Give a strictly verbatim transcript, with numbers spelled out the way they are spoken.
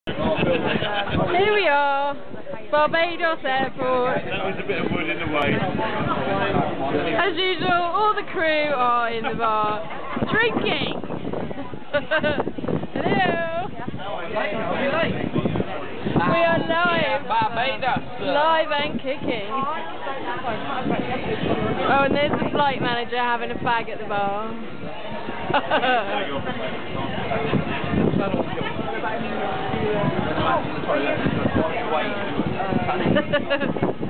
Here we are, Barbados Airport. That was a bit of wood in the way. As usual, all the crew are in the bar drinking. Hello. We are live. Barbados. Live and kicking. Oh, and there's the flight manager having a fag at the bar. Sorry,